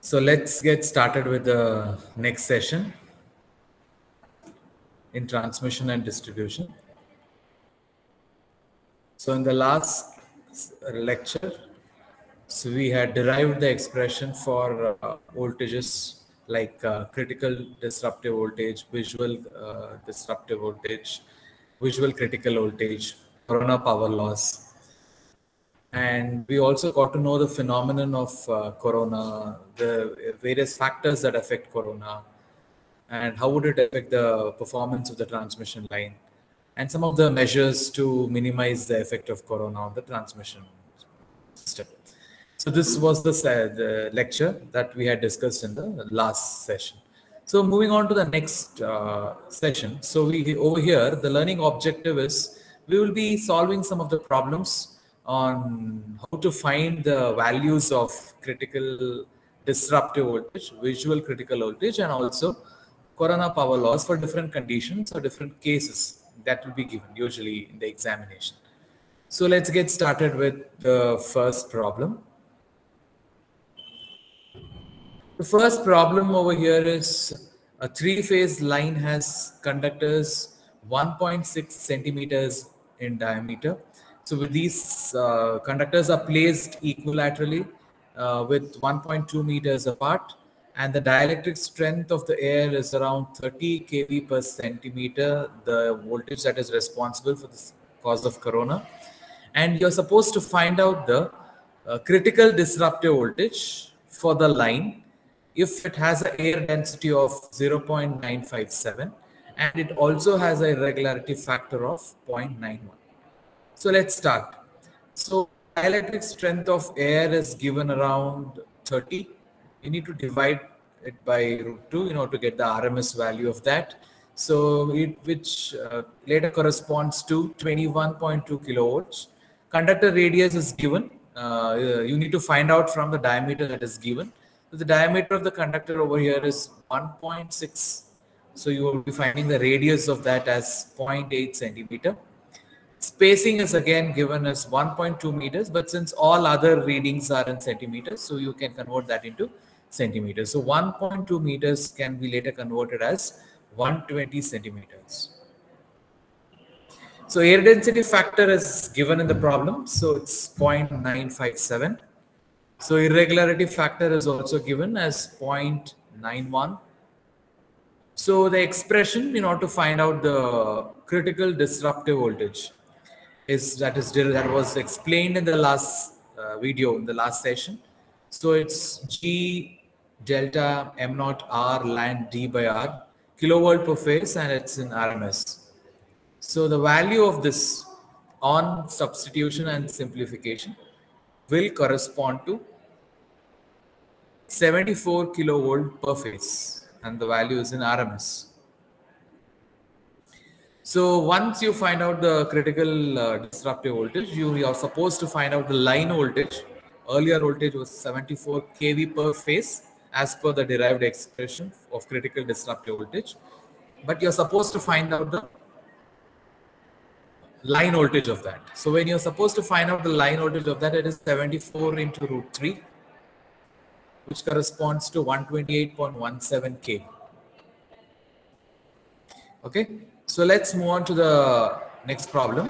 So let's get started with the next session in transmission and distribution. So in the last lecture, we had derived the expression for voltages like critical disruptive voltage, visual disruptive voltage, visual critical voltage, corona power loss. And we also got to know the phenomenon of corona, the various factors that affect corona, and how would it affect the performance of the transmission line, and some of the measures to minimize the effect of corona on the transmission system. So this was the lecture that we had discussed in the last session. So moving on to the next session. So we over here, the learning objective is we will be solving some of the problems on how to find the values of critical disruptive voltage, visual critical voltage, and also corona power loss for different conditions or different cases that will be given usually in the examination. So let's get started with the first problem. The first problem over here is a three-phase line has conductors 1.6 centimeters in diameter. So with these conductors are placed equilaterally with 1.2 meters apart, and the dielectric strength of the air is around 30 kV per centimeter, the voltage that is responsible for the cause of corona. And you're supposed to find out the critical disruptive voltage for the line if it has an air density of 0.957 and it also has a irregularity factor of 0.91. So let's start. So dielectric strength of air is given around 30. You need to divide it by root 2 in order to get the RMS value of that. So which later corresponds to 21.2 kilovolts. Conductor radius is given. You need to find out from the diameter that is given. So the diameter of the conductor over here is 1.6. So you will be finding the radius of that as 0.8 centimeter. Spacing is again given as 1.2 meters, but since all other readings are in centimeters, so you can convert that into centimeters. So 1.2 meters can be later converted as 120 centimeters. So air density factor is given in the problem, so it's 0.957. So irregularity factor is also given as 0.91. So the expression in order to find out the critical disruptive voltage that was explained in the last video in the last session. So it's G delta M naught R ln D by R kilovolt per phase, and it's in RMS. So the value of this on substitution and simplification will correspond to 74 kilovolt per phase, and the value is in RMS. So once you find out the critical disruptive voltage, you are supposed to find out the line voltage. Earlier voltage was 74 kV per phase as per the derived expression of critical disruptive voltage. But you're supposed to find out the line voltage of that. So when you're supposed to find out the line voltage of that, it is 74 into root 3, which corresponds to 128.17 kV. Okay, so let's move on to the next problem.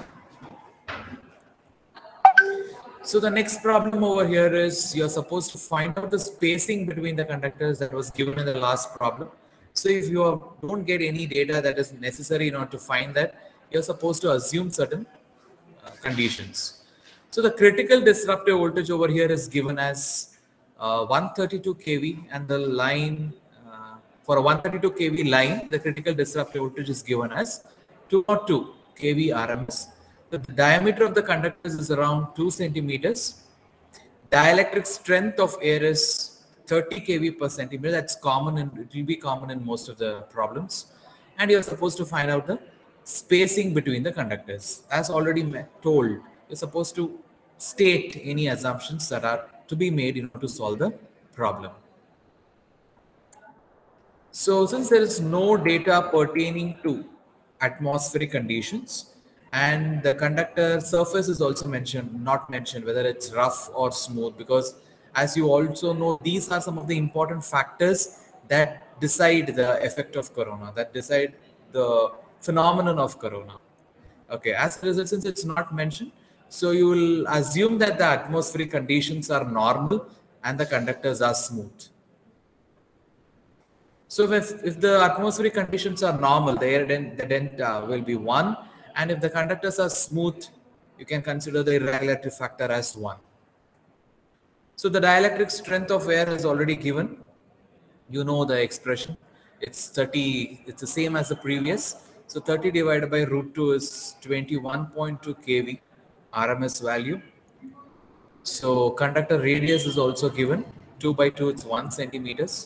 So the next problem over here is you're supposed to find out the spacing between the conductors that was given in the last problem. So if you don't get any data that is necessary in order to find that, you're supposed to assume certain conditions. So the critical disruptive voltage over here is given as 132 kV, and the line for a 132 kV line, the critical disruptive voltage is given as 202 kV RMS. The diameter of the conductors is around 2 centimeters. Dielectric strength of air is 30 kV per centimeter. That's common, and it will be common in most of the problems. And you're supposed to find out the spacing between the conductors. As already told, you're supposed to state any assumptions that are to be made in order to solve the problem. So since there is no data pertaining to atmospheric conditions, and the conductor surface is also not mentioned, whether it's rough or smooth, because As you also know, these are some of the important factors that decide the effect of corona, that decide the phenomenon of corona. Okay, as a result, since it's not mentioned, so you will assume that the atmospheric conditions are normal and the conductors are smooth. So if the atmospheric conditions are normal, the delta will be 1. And if the conductors are smooth, you can consider the irregularity factor as 1. So the dielectric strength of air is already given. You know the expression. It's 30, it's the same as the previous. So 30 divided by root 2 is 21.2 kV RMS value. So conductor radius is also given. 2 by 2, it's 1 centimeters.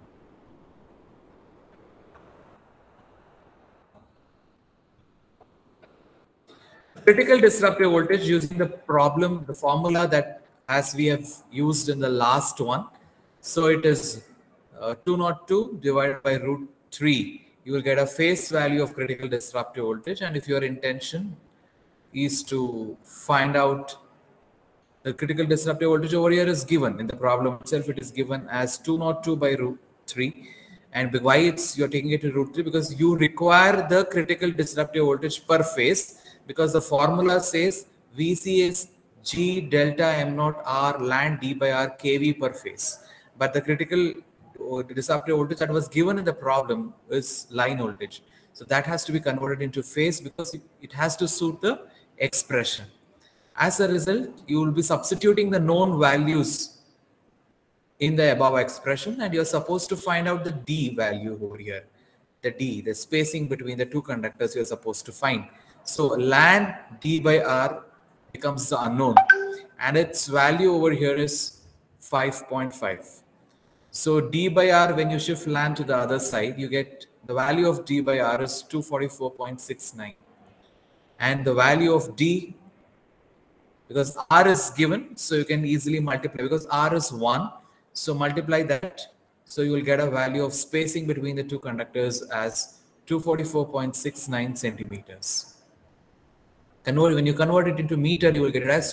Critical disruptive voltage using the formula that as we have used in the last one. So it is 202 divided by root 3. You will get a face value of critical disruptive voltage. And if your intention is to find out the critical disruptive voltage over here is given in the problem itself. It is given as 202 by root 3. And why it's you're taking it to root 3? Because you require the critical disruptive voltage per phase, because the formula says VC is G delta M naught R ln D by R kV per phase. But the critical disruptive voltage that was given in the problem is line voltage. So that has to be converted into phase because it has to suit the expression. As a result, you will be substituting the known values in the above expression, and you're supposed to find out the D value over here. The D, the spacing between the two conductors, you're supposed to find. So ln D by R becomes the unknown, and its value over here is 5.5. So D by R, when you shift ln to the other side, you get the value of D by R is 244.69. And the value of D, because R is given, so you can easily multiply, because R is 1, so multiply that, so you will get a value of spacing between the two conductors as 244.69 centimeters. When you convert it into meter, you will get it as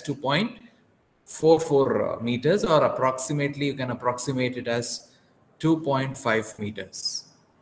2.44 meters, or approximately you can approximate it as 2.5 meters.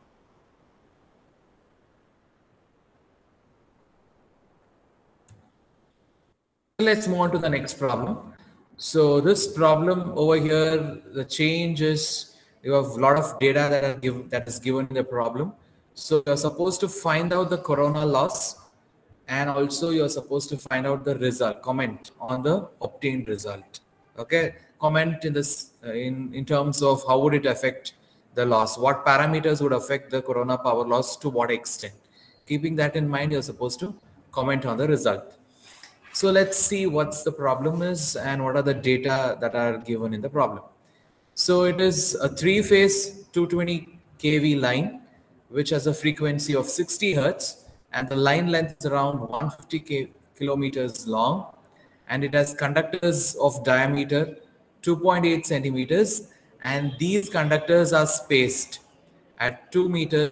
Let's move on to the next problem. So this problem over here, the change is you have a lot of data that is given in the problem. So you're supposed to find out the corona loss, and also you're supposed to find out the result, comment on the obtained result. Okay, comment in this in terms of how would it affect the loss, what parameters would affect the corona power loss, to what extent. Keeping that in mind, you're supposed to comment on the result. So let's see what's the problem is and what are the data that are given in the problem. So it is a three-phase 220 kV line, which has a frequency of 60 hertz, and the line length is around 150 kilometers long, and it has conductors of diameter 2.8 centimeters, and these conductors are spaced at 2 meters.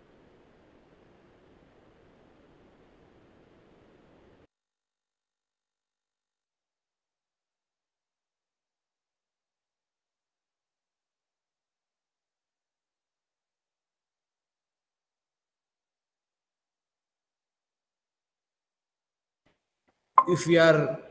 If we are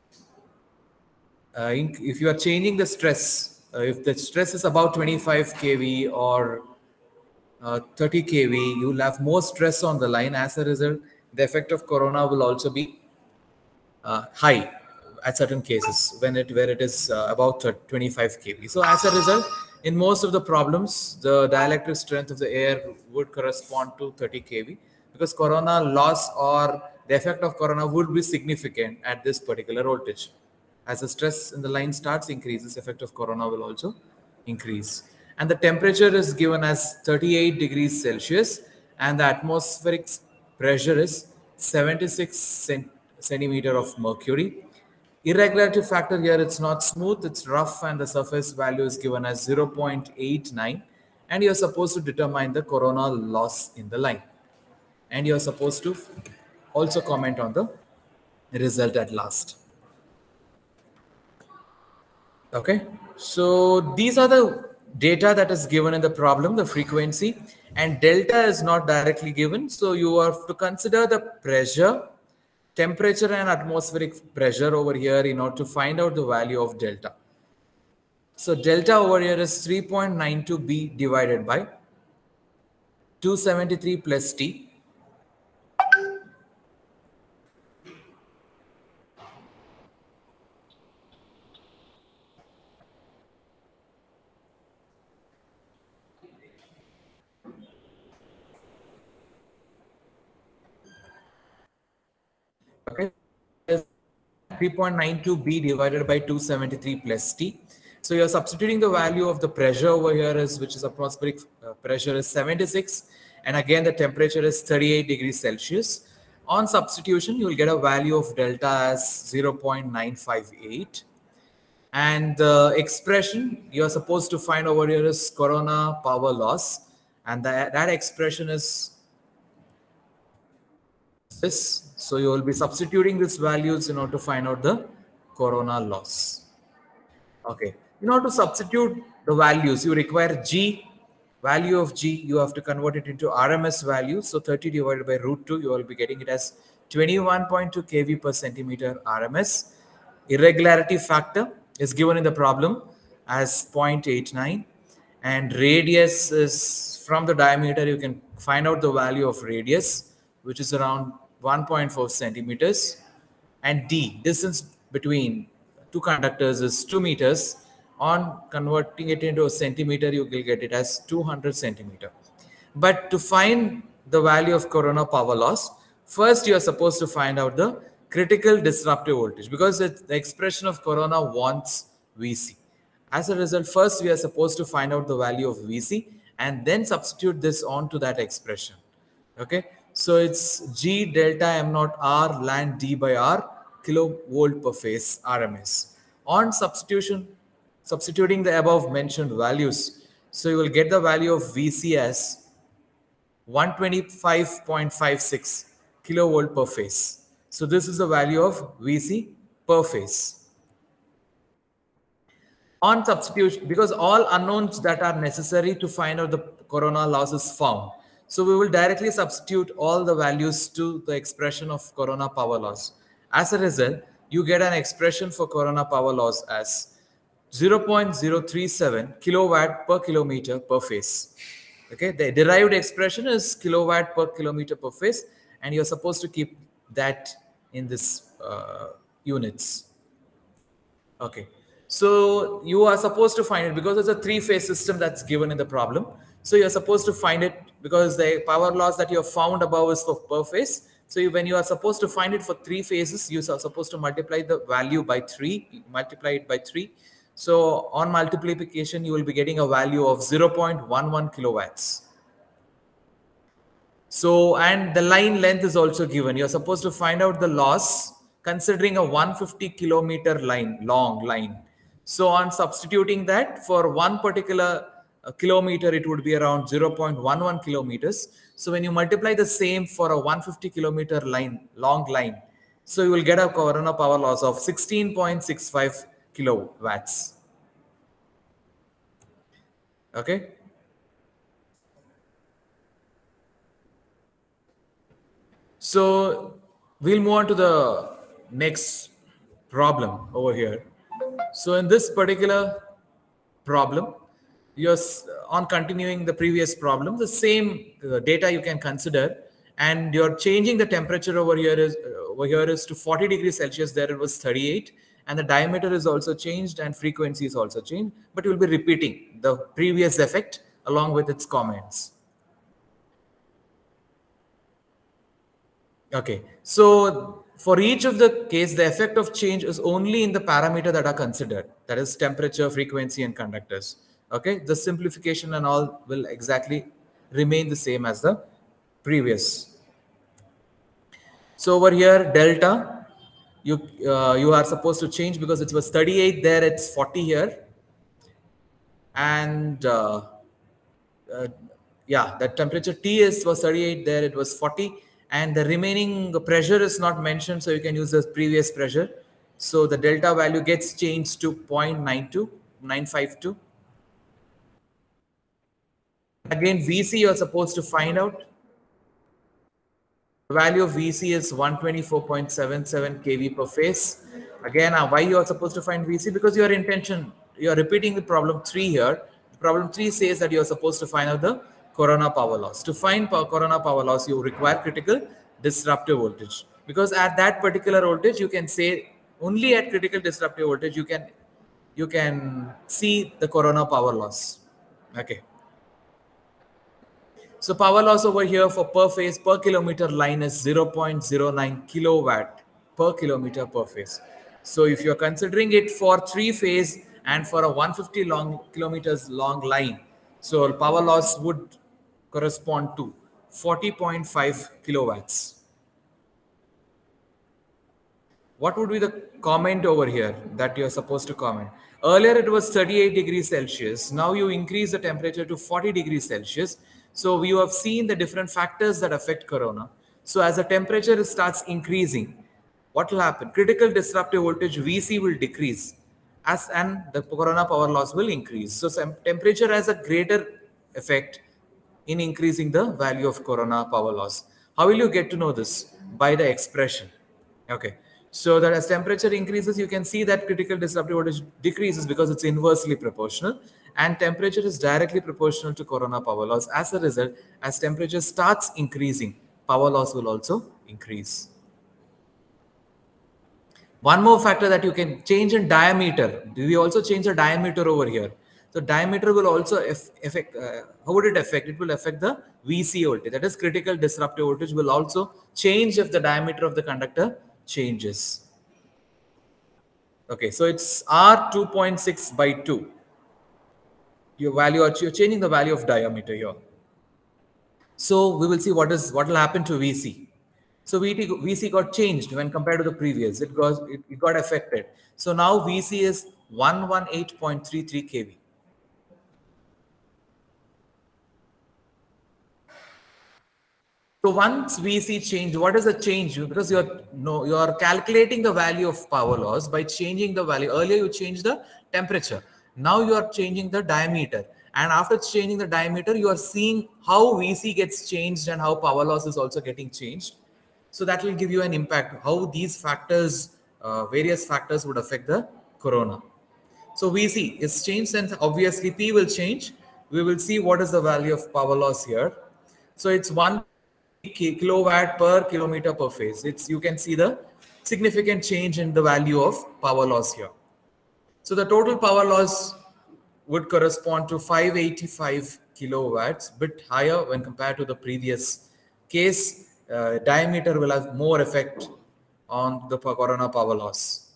if you are changing the stress, if the stress is about 25 kV or 30 kV, you will have more stress on the line. As a result, the effect of corona will also be high at certain cases where it is about 25 kV. So as a result, in most of the problems, the dielectric strength of the air would correspond to 30 kV, because corona loss or the effect of corona would be significant at this particular voltage. As the stress in the line starts increases, effect of corona will also increase. And the temperature is given as 38 degrees Celsius, and the atmospheric pressure is 76 centimeter of mercury. Irregularity factor here, it's not smooth, it's rough, and the surface value is given as 0.89. And you're supposed to determine the corona loss in the line. And you're supposed to also comment on the result at last. Okay, so these are the data that is given in the problem, the frequency, and delta is not directly given. So you have to consider the pressure, temperature, and atmospheric pressure over here in order to find out the value of delta. So delta over here is 3.92 B divided by 273 plus T. Okay, 3.92 B divided by 273 plus T. So you're substituting the value of the pressure over here is, which is atmospheric pressure is 76. And again, the temperature is 38 degrees Celsius. On substitution, you will get a value of delta as 0.958. And the expression you're supposed to find over here is corona power loss. And that expression is this. So you will be substituting these values in order to find out the corona loss. Okay. In order to substitute the values, you require G, value of G, you have to convert it into RMS value. So 30 divided by root 2, you will be getting it as 21.2 kV per centimeter RMS. Irregularity factor is given in the problem as 0.89. And radius is from the diameter, you can find out the value of radius, which is around 1.4 centimeters. And D, distance between two conductors is 2 meters. On converting it into a centimeter, you will get it as 200 centimeter. But to find the value of corona power loss, first you are supposed to find out the critical disruptive voltage, because the expression of corona wants VC. As a result, first we are supposed to find out the value of VC and then substitute this onto that expression. Okay, so it's G delta M naught R ln D by R kilovolt per phase RMS. On substituting the above mentioned values, so you will get the value of VC as 125.56 kilovolt per phase. So this is the value of VC per phase. On substitution, because all unknowns that are necessary to find out the corona loss is found. So we will directly substitute all the values to the expression of corona power loss. As a result, you get an expression for corona power loss as 0.037 kilowatt per kilometer per phase. Okay, the derived expression is kilowatt per kilometer per phase, and you're supposed to keep that in this units. Okay, so you are supposed to find it because it's a three-phase system that's given in the problem. So you're supposed to find it because the power loss that you have found above is for per phase. So when you are supposed to find it for three phases, you are supposed to multiply the value by 3, multiply it by 3. So on multiplication, you will be getting a value of 0.11 kilowatts. So, and the line length is also given. You're supposed to find out the loss considering a 150 kilometer line, long line. So on substituting that for one particular kilometer, it would be around 0.11 kilometers. So when you multiply the same for a 150 kilometer line, long line, so you will get a corona power loss of 16.65 kilowatts. Okay. So we'll move on to the next problem over here. So in this particular problem, you're on continuing the previous problem, the same data you can consider, and you're changing the temperature over here is to 40 degrees Celsius. There it was 38, and the diameter is also changed and frequency is also changed, but you will be repeating the previous effect along with its comments. Okay, so for each of the case, the effect of change is only in the parameter that are considered, that is temperature, frequency, and conductors. Okay, the simplification and all will exactly remain the same as the previous. So over here, delta, you are supposed to change because it was 38 there, it's 40 here, and yeah, the temperature T was 38 there, it was 40, and the remaining pressure is not mentioned, so you can use the previous pressure. So the delta value gets changed to 0.92952. Again, VC you're supposed to find out. The value of VC is 124.77 kV per phase. Again, why you are supposed to find VC? Because your intention, you are repeating the problem 3 here. Problem 3 says that you are supposed to find out the corona power loss. To find corona power loss, you require critical disruptive voltage. Because at that particular voltage, you can say only at critical disruptive voltage, you can see the corona power loss. Okay. So power loss over here for per phase per kilometer line is 0.09 kilowatt per kilometer per phase. So if you're considering it for 3 phase and for a 150 kilometers long line, so power loss would correspond to 40.5 kilowatts. What would be the comment over here that you're supposed to comment? Earlier it was 38 degrees Celsius. Now you increase the temperature to 40 degrees Celsius. So we have seen the different factors that affect corona. So as the temperature starts increasing, what will happen? Critical disruptive voltage VC will decrease and the corona power loss will increase. So some temperature has a greater effect in increasing the value of corona power loss. How will you get to know this? By the expression. Okay. So that as temperature increases, you can see that critical disruptive voltage decreases because it's inversely proportional, and temperature is directly proportional to corona power loss. As a result, as temperature starts increasing, power loss will also increase. One more factor that you can change in diameter. We also change the diameter over here. So diameter will also affect, how would it affect? It will affect the VC voltage. That is critical disruptive voltage will also change if the diameter of the conductor changes. Okay, so it's R 2.6 by 2. Your value, you're changing the value of diameter here. So we will see what will happen to VC. So VC got changed when compared to the previous. It got affected. So now VC is 118.33 kV. So once VC change, what is the change? Because you're calculating the value of power loss by changing the value. Earlier you changed the temperature. Now you are changing the diameter. And after changing the diameter, you are seeing how VC gets changed and how power loss is also getting changed. So that will give you an impact, how these factors, various factors would affect the corona. So VC is changed and obviously P will change. We will see what is the value of power loss here. So it's 1 kilowatt per kilometer per phase. You can see the significant change in the value of power loss here. So the total power loss would correspond to 585 kilowatts, bit higher when compared to the previous case. Diameter will have more effect on the corona power loss.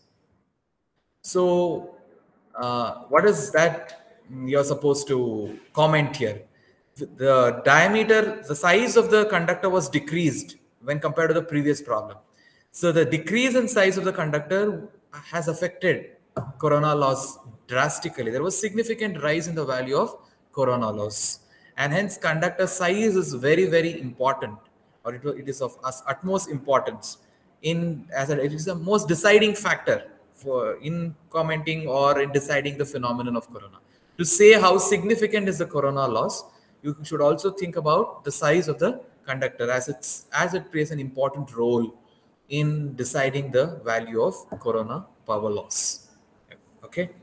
So what is that you're supposed to comment here? The diameter, the size of the conductor was decreased when compared to the previous problem. So the decrease in size of the conductor has affected corona loss drastically. There was significant rise in the value of corona loss. And hence conductor size is very, very important, or it is of utmost importance it is the most deciding factor for in commenting or in deciding the phenomenon of corona. To say how significant is the corona loss, you should also think about the size of the conductor as it plays an important role in deciding the value of corona power loss. Okay.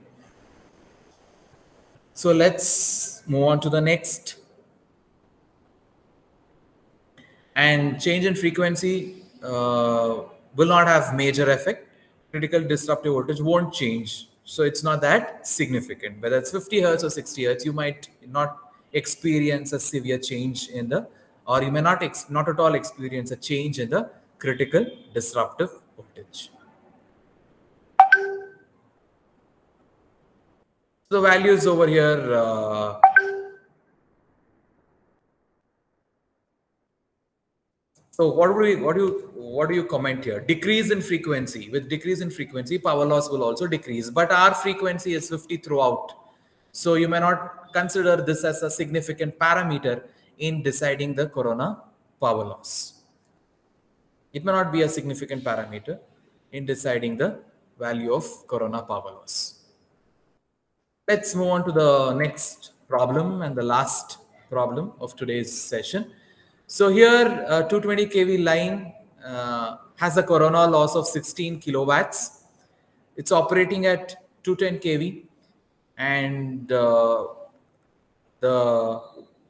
So let's move on to the next. And change in frequency will not have major effect. Critical disruptive voltage won't change. So it's not that significant. Whether it's 50 hertz or 60 hertz, you might not experience a severe change or you may not at all experience a change in the critical disruptive voltage. So the values over here, so what do you comment here? Decrease in frequency. With decrease in frequency, power loss will also decrease. But our frequency is 50 throughout. So you may not consider this as a significant parameter in deciding the corona power loss. It may not be a significant parameter in deciding the value of corona power loss. Let's move on to the next problem and the last problem of today's session. So here, 220 kV line has a corona loss of 16 kilowatts. It's operating at 210 kV, and the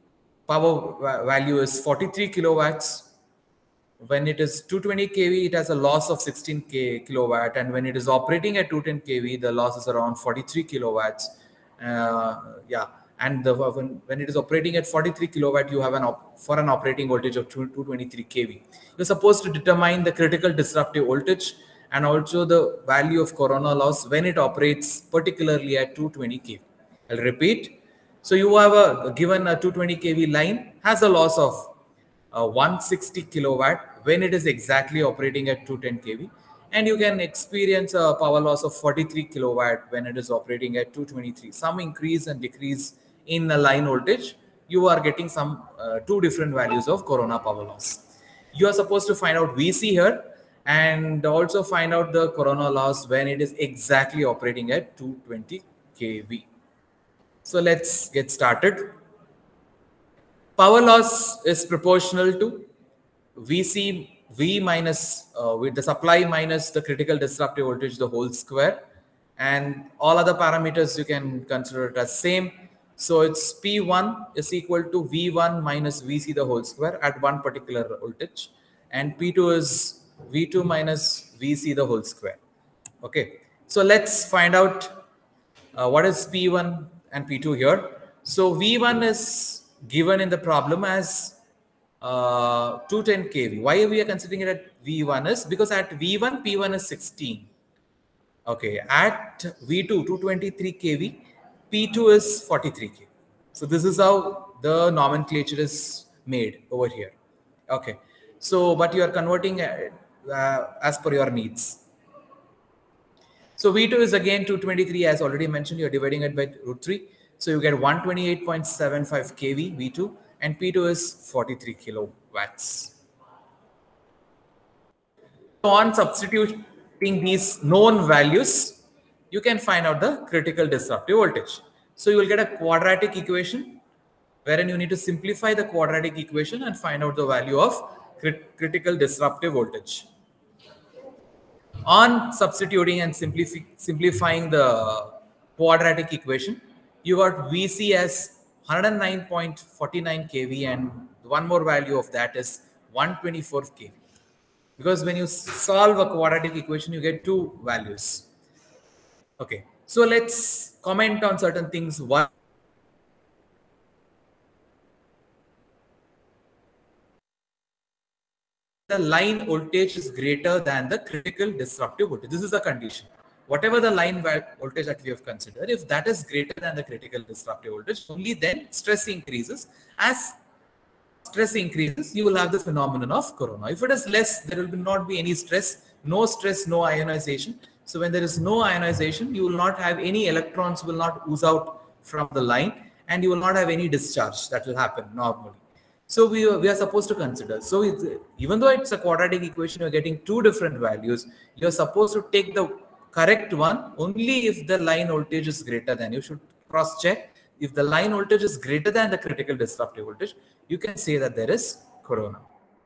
power value is 43 kilowatts. When it is 220 kV, it has a loss of 16 kilowatt, and when it is operating at 210 kV, the loss is around 43 kilowatts. Yeah, and when it is operating at 43 kilowatt, you have for an operating voltage of 223 kV. You're supposed to determine the critical disruptive voltage and also the value of corona loss when it operates particularly at 220 kV. I'll repeat. So you have given a 220 kV line has a loss of 160 kilowatt when it is exactly operating at 210 kV, and you can experience a power loss of 43 kilowatt when it is operating at 223. Some increase and decrease in the line voltage, you are getting some two different values of corona power loss. You are supposed to find out VC here and also find out the corona loss when it is exactly operating at 220 kV. So let's get started. Power loss is proportional to VC V minus with the supply minus the critical disruptive voltage, the whole square, and all other parameters you can consider it as same. So it's P1 is equal to V1 minus VC the whole square at one particular voltage, and P2 is V2 minus VC the whole square. Okay, so let's find out what is P1 and P2 here. So V1 is given in the problem as 210 kV. Why we are considering it at V1 is because at V1, P1 is 16. Okay, at V2, 223 kV, P2 is 43 kV. So this is how the nomenclature is made over here. Okay, so but you are converting as per your needs. So V2 is again 223, as already mentioned, you're dividing it by root 3. So you get 128.75 kV V2, and P2 is 43 kilowatts. So on substituting these known values, you can find out the critical disruptive voltage. So you will get a quadratic equation wherein you need to simplify the quadratic equation and find out the value of critical disruptive voltage. On substituting and simplifying the quadratic equation, you got VC as 109.49 kV, and one more value of that is 124 kV. Because when you solve a quadratic equation, you get two values. Okay, so let's comment on certain things. One, the line voltage is greater than the critical disruptive voltage. This is a condition. Whatever the line voltage that we have considered, if that is greater than the critical disruptive voltage, only then stress increases. As stress increases, you will have the phenomenon of corona. If it is less, there will not be any stress, no ionization. So when there is no ionization, you will not have any electrons will not ooze out from the line, and you will not have any discharge that will happen normally. So we are supposed to consider. So even though it's a quadratic equation, you're getting two different values. You're supposed to take the correct one only if the line voltage is greater than. You should cross check. If the line voltage is greater than the critical disruptive voltage, you can say that there is corona.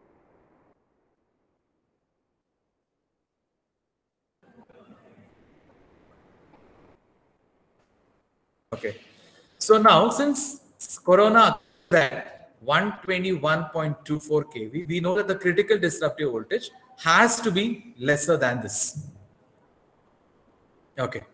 Okay. So now, since corona at 121.24 kV, we know that the critical disruptive voltage has to be lesser than this. Okay.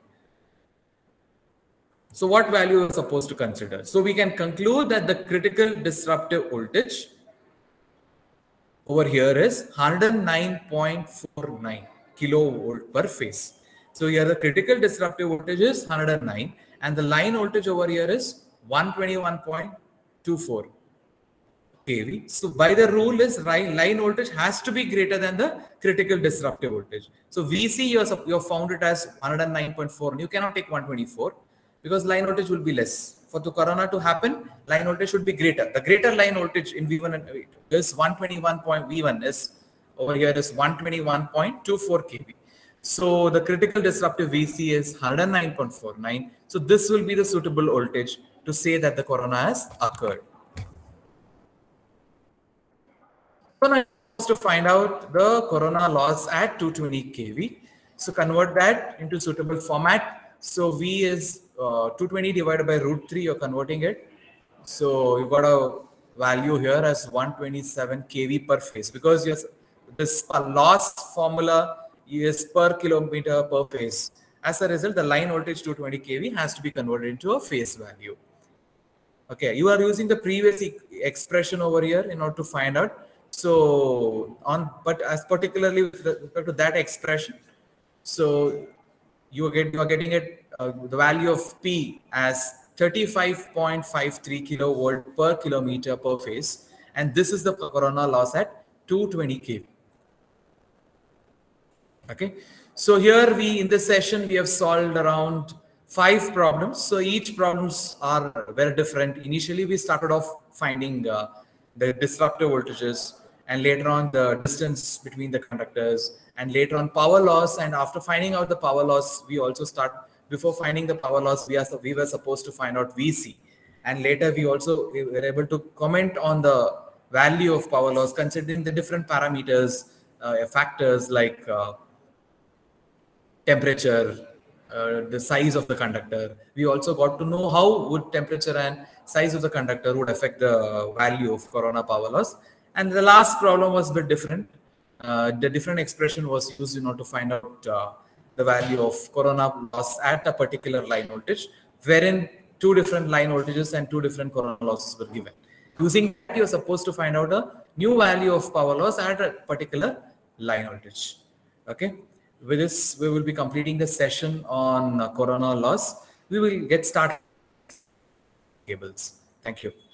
So what value are we supposed to consider? So we can conclude that the critical disruptive voltage over here is 109.49 kilovolt per phase. So here the critical disruptive voltage is 109, and the line voltage over here is 121.24 kV. So by the rule is line voltage has to be greater than the critical disruptive voltage. So VC you have found it as 109.4. You cannot take 124 because line voltage will be less. For the corona to happen, line voltage should be greater. The greater line voltage in V1 and V2 is 121. V1 is over here is 121.24 kV. So the critical disruptive VC is 109.49. So this will be the suitable voltage to say that the corona has occurred. So now to find out the corona loss at 220 kV. So convert that into suitable format. So V is 220 divided by root 3, you're converting it. So you got a value here as 127 kV per phase, because yes, this loss formula is per kilometer per phase. As a result, the line voltage 220 kV has to be converted into a phase value. Okay, you are using the previous expression over here in order to find out. So but as particularly with respect to that expression, so you are getting it the value of P as 35.53 kilovolt per kilometer per phase, and this is the corona loss at 220 kV. Okay, so here we in this session we have solved around 5 problems. So each problems are very different. Initially we started off finding the disruptive voltages, and later on the distance between the conductors, and later on power loss. And after finding out the power loss, we also start, before finding the power loss, we were supposed to find out VC, and later we were able to comment on the value of power loss considering the different parameters, factors like temperature, the size of the conductor. We also got to know how would temperature and size of the conductor would affect the value of corona power loss. And the last problem was a bit different. The different expression was used in order to find out the value of corona loss at a particular line voltage, wherein two different line voltages and two different corona losses were given. Using that, you're supposed to find out a new value of power loss at a particular line voltage. Okay. With this, we will be completing the session on corona loss. We will get started cables. Thank you.